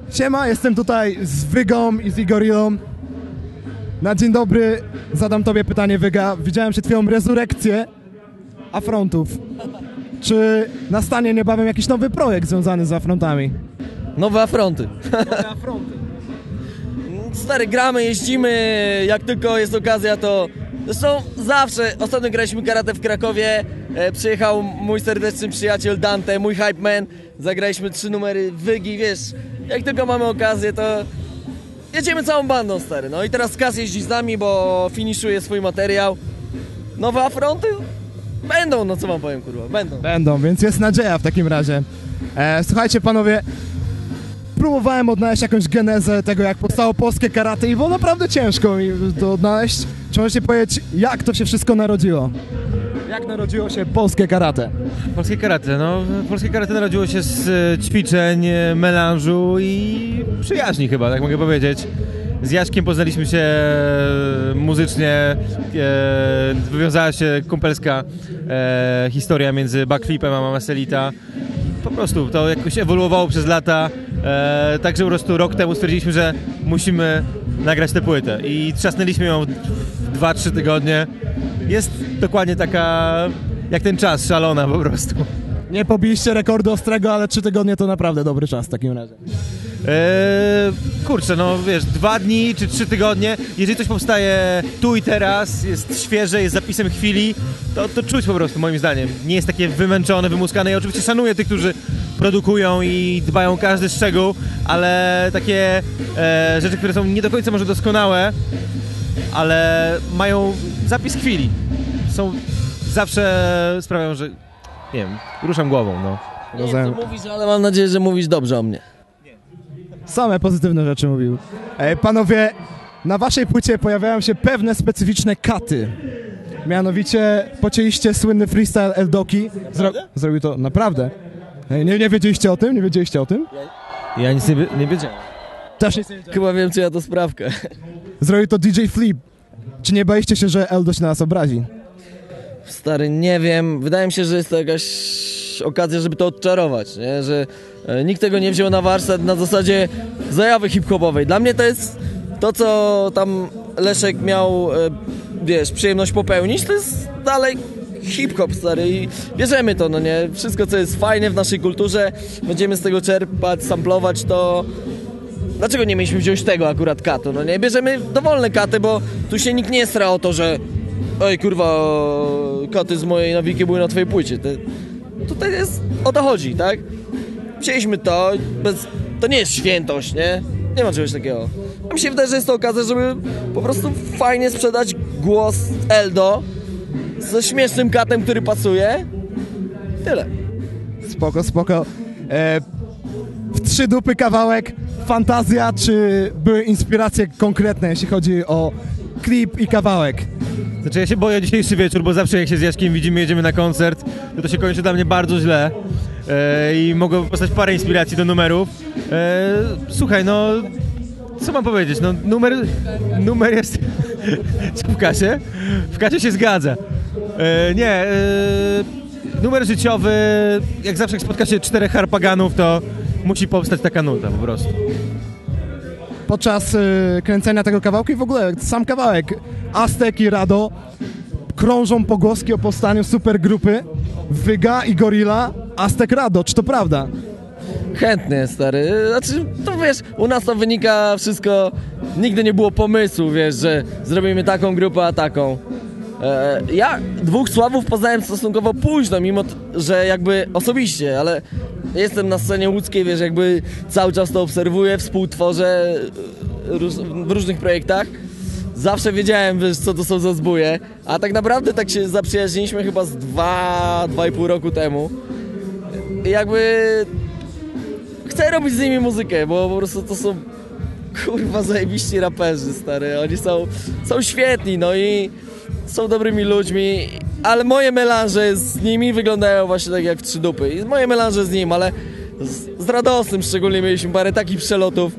Siema, jestem tutaj z Wygą i z Igorillą. Na dzień dobry zadam tobie pytanie, Wyga. Widziałem przed chwilą rezurekcję Afrontów. Czy nastanie niebawem jakiś nowy projekt związany z Afrontami? Nowe afronty. Nowe Afronty. Stary, gramy, jeździmy, jak tylko jest okazja, to... Zresztą zawsze, ostatnio graliśmy karate w Krakowie, przyjechał mój serdeczny przyjaciel Dante, mój hype man, zagraliśmy 3 numery Wygi, wiesz, jak tylko mamy okazję, to jedziemy całą bandą, stary. No i teraz Kas jeździ z nami, bo finiszuje swój materiał. Nowe afronty? Będą, no co wam powiem, kurwa, będą. Będą, więc jest nadzieja w takim razie. Słuchajcie, panowie, próbowałem odnaleźć jakąś genezę tego, jak powstało polskie karate i było naprawdę ciężko mi to odnaleźć. Czy możecie powiedzieć, jak to się wszystko narodziło? Jak narodziło się polskie karate? Polskie karate, no polskie karate narodziło się z ćwiczeń, melanżu i przyjaźni chyba, tak mogę powiedzieć. Z Jaśkiem poznaliśmy się muzycznie, wywiązała się kumpelska historia między backflipem a Mama Selita. Po prostu to jakoś ewoluowało przez lata, także po prostu rok temu stwierdziliśmy, że musimy nagrać tę płytę i trzasnęliśmy ją w 2-3 tygodnie. Jest dokładnie taka jak ten czas, szalona po prostu. Nie pobiliście rekordu ostrego, ale 3 tygodnie to naprawdę dobry czas w takim razie. Kurczę, no wiesz, 2 dni czy 3 tygodnie, jeżeli coś powstaje tu i teraz, jest świeże, jest zapisem chwili, to czuć po prostu moim zdaniem. Nie jest takie wymęczone, wymuskane. Ja oczywiście szanuję tych, którzy produkują i dbają o każdy szczegół, ale takie rzeczy, które są nie do końca może doskonałe, ale mają zapis chwili. Są zawsze sprawiają, że nie wiem, ruszam głową, no. Nie wiem, co mówisz, ale mam nadzieję, że mówisz dobrze o mnie. Same pozytywne rzeczy mówił. Panowie, na waszej płycie pojawiają się pewne specyficzne katy. Mianowicie pocięliście słynny freestyle Eldoki. Zrobił to naprawdę. Nie wiedzieliście o tym? Nie wiedzieliście o tym? Ja nic nie wiedziałem. Też nic nie wiedziałem. Chyba wiem, czyja to sprawka. Zrobił to DJ Flip. Czy nie baliście się, że Eldo się na nas obrazi? Stary, nie wiem. Wydaje mi się, że jest to jakaś okazja, żeby to odczarować, nie? Że nikt tego nie wziął na warsztat na zasadzie zajawy hip-hopowej. Dla mnie to jest to, co tam Leszek miał, wiesz, przyjemność popełnić, to jest dalej hip-hop, stary, i bierzemy to, no nie? Wszystko, co jest fajne w naszej kulturze, będziemy z tego czerpać, samplować to. Dlaczego nie mieliśmy wziąć tego akurat katu, no nie? Bierzemy dowolne katy, bo tu się nikt nie stra o to, że oj, kurwa, katy z mojej nawiki były na twojej płycie. Tutaj jest, o to chodzi, tak? Wzięliśmy to, to nie jest świętość, nie? Nie ma czegoś takiego. A mi się wydaje, że jest to okazja, żeby po prostu fajnie sprzedać głos Eldo ze śmiesznym katem, który pasuje. Tyle. Spoko, spoko. W 3 dupy kawałek, fantazja, czy były inspiracje konkretne, jeśli chodzi o klip i kawałek? Znaczy ja się boję dzisiejszy wieczór, bo zawsze jak się z Jaśkiem widzimy, jedziemy na koncert, to się kończy dla mnie bardzo źle i mogło powstać parę inspiracji do numerów. Słuchaj, no co mam powiedzieć, no numer jest co w kasie? W kasie się zgadza. Numer życiowy, jak zawsze jak spotka się 4 harpaganów, to musi powstać taka nuta po prostu. Podczas kręcenia tego kawałku i w ogóle sam kawałek Aztek i Rado krążą pogłoski o powstaniu supergrupy Wyga i Gorilla, Aztek Rado. Czy to prawda? Chętnie, stary. Znaczy, to wiesz, u nas to wynika wszystko, nigdy nie było pomysłu, wiesz, że zrobimy taką grupę, a taką. Ja 2 Sławów poznałem stosunkowo późno, mimo że jakby osobiście, ale jestem na scenie łódzkiej, wiesz, jakby cały czas to obserwuję, współtworzę w różnych projektach. Zawsze wiedziałem, wiesz, co to są za zbóje, a tak naprawdę tak się zaprzyjaźniliśmy chyba z 2,5 roku temu. I jakby chcę robić z nimi muzykę, bo po prostu to są kurwa zajebiści raperzy, stary. Oni są świetni, no i są dobrymi ludźmi, ale moje melanże z nimi wyglądają właśnie tak jak w 3 dupy. I moje melanże z nim, ale z Radosnym szczególnie mieliśmy parę takich przelotów.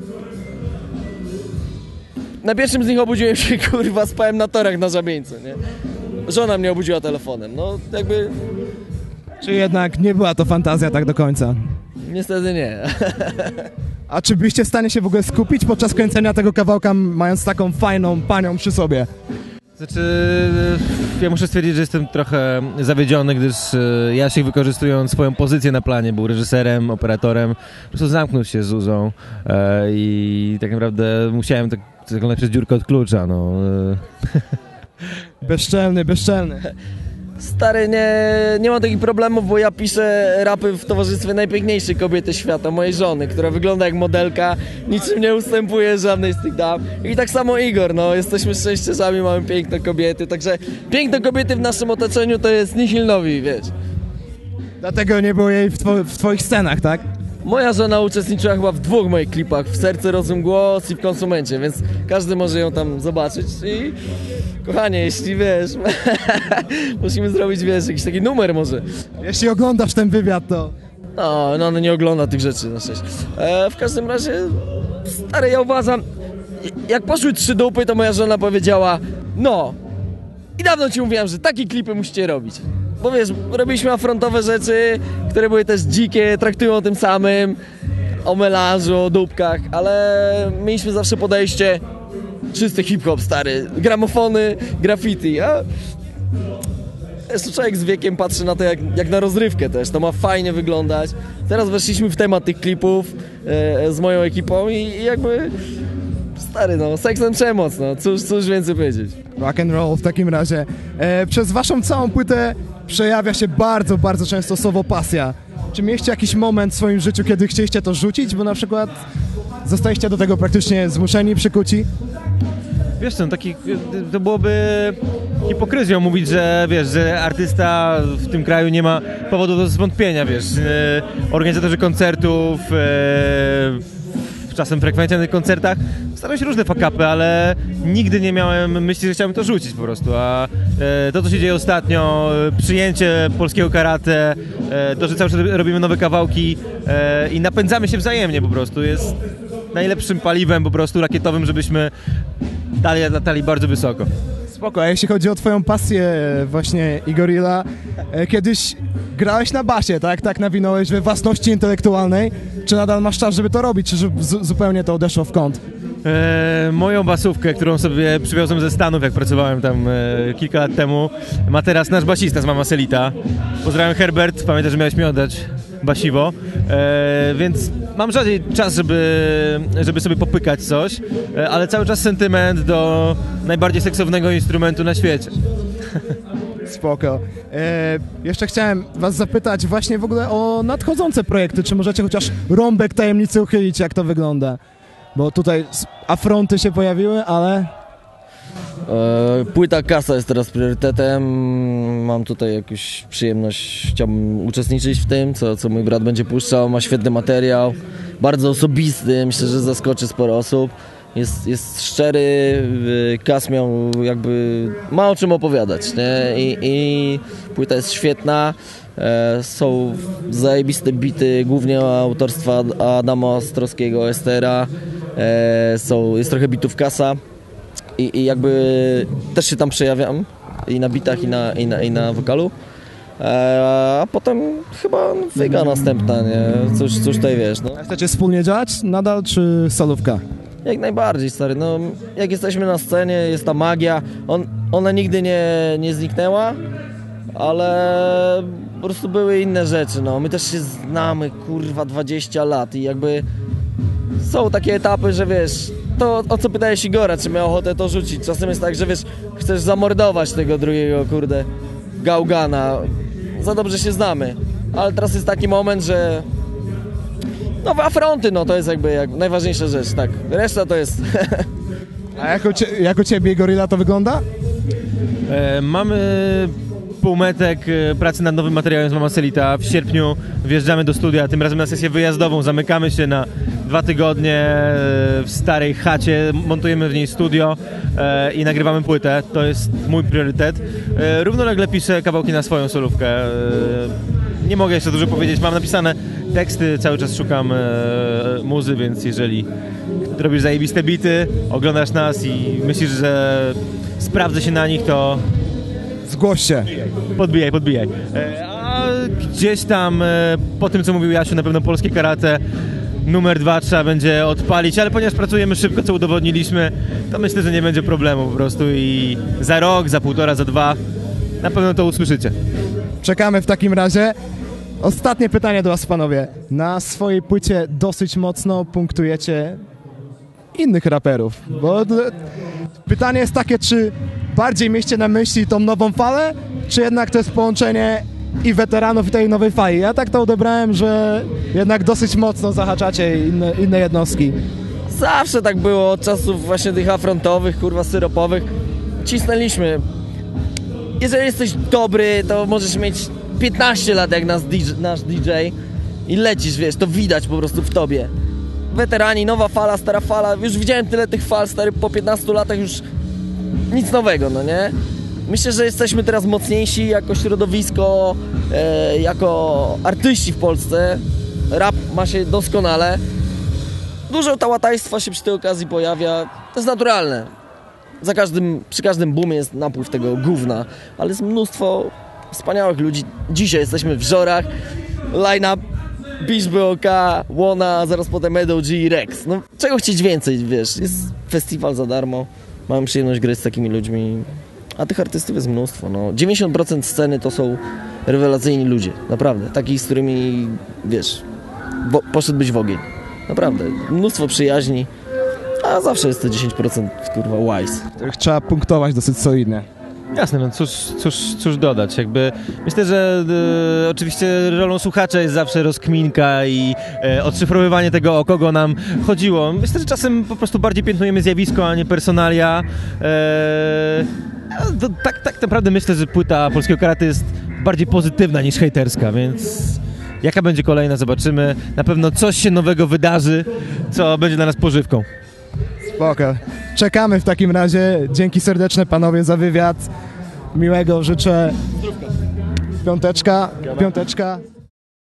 Na pierwszym z nich obudziłem się, kurwa, spałem na torach na Żabieńcu, nie? Żona mnie obudziła telefonem, no jakby... Czy jednak nie była to fantazja tak do końca? Niestety nie. A czy byście w stanie się w ogóle skupić podczas kręcenia tego kawałka, mając taką fajną panią przy sobie? Znaczy, ja muszę stwierdzić, że jestem trochę zawiedziony, gdyż Jasiek, wykorzystując swoją pozycję na planie, był reżyserem, operatorem, po prostu zamknął się z Zuzą i tak naprawdę musiałem tak zaglądać przez dziurkę od klucza, no. Bezczelny, bezczelny. Stary, nie mam takich problemów, bo ja piszę rapy w towarzystwie najpiękniejszej kobiety świata, mojej żony, która wygląda jak modelka, niczym nie ustępuje żadnej z tych dam. I tak samo Igor, no, jesteśmy szczęściarzami, mamy piękne kobiety, także piękne kobiety w naszym otoczeniu to jest nihil novi, wiesz. Dlatego nie było jej w twoich scenach, tak? Moja żona uczestniczyła chyba w 2 moich klipach, w Serce, Rozum, Głos i w Konsumencie, więc każdy może ją tam zobaczyć i kochanie, jeśli wiesz, musimy zrobić, wiesz, jakiś taki numer może. Jeśli oglądasz ten wywiad, to... No, ona nie ogląda tych rzeczy na szczęście. W każdym razie, stary, ja uważam, jak poszły 3 dupy, to moja żona powiedziała, no, i dawno ci mówiłam, że takie klipy musicie robić. Bo wiesz, robiliśmy afrontowe rzeczy, które były też dzikie, traktują o tym samym, o melanżu, o dupkach, ale mieliśmy zawsze podejście czysty hip-hop, stary, gramofony, graffiti, a jeszcze człowiek z wiekiem patrzy na to jak na rozrywkę też, to ma fajnie wyglądać. Teraz weszliśmy w temat tych klipów z moją ekipą i jakby, stary, no, seks and przemoc, no, cóż więcej powiedzieć. Rock and roll w takim razie. Przez waszą całą płytę przejawia się bardzo, bardzo często słowo pasja. Czy mieliście jakiś moment w swoim życiu, kiedy chcieliście to rzucić, bo na przykład zostaliście do tego praktycznie zmuszeni, przykuci? Wiesz co, to byłoby hipokryzją mówić, że wiesz, że artysta w tym kraju nie ma powodu do zwątpienia, wiesz. Organizatorzy koncertów, czasem frekwencja na tych koncertach, starają się różne fuck-upy, ale nigdy nie miałem myśli, że chciałbym to rzucić po prostu, a to, co się dzieje ostatnio, przyjęcie polskiego karate, to, że cały czas robimy nowe kawałki i napędzamy się wzajemnie po prostu, jest najlepszym paliwem po prostu rakietowym, żebyśmy dalej latali bardzo wysoko. Spoko, a jeśli chodzi o twoją pasję właśnie Igorilla, kiedyś grałeś na basie, tak? Tak nawinąłeś we własności intelektualnej. Czy nadal masz czas, żeby to robić, czy zupełnie to odeszło w kąt? Moją basówkę, którą sobie przywiozłem ze Stanów, jak pracowałem tam kilka lat temu, ma teraz nasz basista z Mama Selita. Pozdrawiam, Herbert, pamiętaj, że miałeś mi oddać basiwo, więc mam rzadziej czas, żeby sobie popykać coś, ale cały czas sentyment do najbardziej seksownego instrumentu na świecie. Spoko. Jeszcze chciałem was zapytać właśnie w ogóle o nadchodzące projekty. Czy możecie chociaż rąbek tajemnicy uchylić, jak to wygląda? Bo tutaj afronty się pojawiły, ale... Płyta Kasa jest teraz priorytetem. Mam tutaj jakąś przyjemność, chciałbym uczestniczyć w tym, co mój brat będzie puszczał. Ma świetny materiał, bardzo osobisty, myślę, że zaskoczy sporo osób. Jest szczery, Kas miał jakby ma o czym opowiadać, nie? I płyta jest świetna, są zajebiste bity, głównie autorstwa Adama Ostrowskiego, Estera, jest trochę bitów Kasa i jakby też się tam przejawiam i na bitach i na wokalu. A potem chyba wyga następna, nie? Cóż tutaj wiesz, no. A chcecie wspólnie działać nadal, czy solówka? Jak najbardziej, stary, no jak jesteśmy na scenie, jest ta magia, ona nigdy nie zniknęła, ale po prostu były inne rzeczy, no, my też się znamy, kurwa, 20 lat i jakby są takie etapy, że wiesz, to o co pytałeś Igora, czy miał ochotę to rzucić, czasem jest tak, że wiesz, chcesz zamordować tego drugiego, kurde, gałgana, za dobrze się znamy, ale teraz jest taki moment, że nowe afronty, no to jest jakby najważniejsza rzecz, tak. Reszta to jest... A jak u ciebie, Gorilla, to wygląda? Mamy półmetek pracy nad nowym materiałem z Mama Selita. W sierpniu wjeżdżamy do studia, tym razem na sesję wyjazdową. Zamykamy się na 2 tygodnie w starej chacie, montujemy w niej studio i nagrywamy płytę. To jest mój priorytet. Równolegle piszę kawałki na swoją solówkę. Nie mogę jeszcze dużo powiedzieć, mam napisane teksty, cały czas szukam muzy, więc jeżeli robisz zajebiste bity, oglądasz nas i myślisz, że sprawdzę się na nich, to Zgłoś się. Podbijaj. A gdzieś tam, po tym co mówił Jasiu, na pewno polskie karate, numer 2 trzeba będzie odpalić, ale ponieważ pracujemy szybko, co udowodniliśmy, to myślę, że nie będzie problemu po prostu i za rok, za półtora, za 2 na pewno to usłyszycie. Czekamy w takim razie. Ostatnie pytanie do was, panowie. Na swojej płycie dosyć mocno punktujecie innych raperów, bo pytanie jest takie, czy bardziej mieliście na myśli tą nową falę, czy jednak to jest połączenie i weteranów i tej nowej fali? Ja tak to odebrałem, że jednak dosyć mocno zahaczacie inne jednostki. Zawsze tak było od czasów właśnie tych afrontowych, kurwa syropowych. Cisnęliśmy. Jeżeli jesteś dobry, to możesz mieć 15 lat jak nasz DJ i lecisz, wiesz, to widać po prostu w tobie. Weterani, nowa fala, stara fala, już widziałem tyle tych fal, stary, po 15 latach już nic nowego, no nie? Myślę, że jesteśmy teraz mocniejsi jako środowisko, jako artyści w Polsce. Rap ma się doskonale. Dużo tałatajstwa się przy tej okazji pojawia, to jest naturalne. Przy każdym boomie jest napływ tego gówna, ale jest mnóstwo wspaniałych ludzi. Dzisiaj jesteśmy w Żorach, line-up Beach BOK, Łona, zaraz potem Edo G i Rex. No czego chcieć więcej, wiesz, jest festiwal za darmo, mam przyjemność grać z takimi ludźmi, a tych artystów jest mnóstwo, no. 90% sceny to są rewelacyjni ludzie, naprawdę, takich, z którymi, wiesz, poszedłbyś w ogień, naprawdę, mnóstwo przyjaźni, a zawsze jest to 10% kurwa wise. Trzeba punktować dosyć solidnie. Jasne, no cóż dodać, jakby myślę, że oczywiście rolą słuchacza jest zawsze rozkminka i odszyfrowywanie tego, o kogo nam chodziło. Myślę, że czasem po prostu bardziej piętnujemy zjawisko, a nie personalia. Tak naprawdę myślę, że płyta Polskiego Karate jest bardziej pozytywna niż hejterska, więc jaka będzie kolejna, zobaczymy. Na pewno coś się nowego wydarzy, co będzie dla nas pożywką. Spoko. Czekamy w takim razie. Dzięki serdeczne, panowie, za wywiad. Miłego życzę. Piąteczka.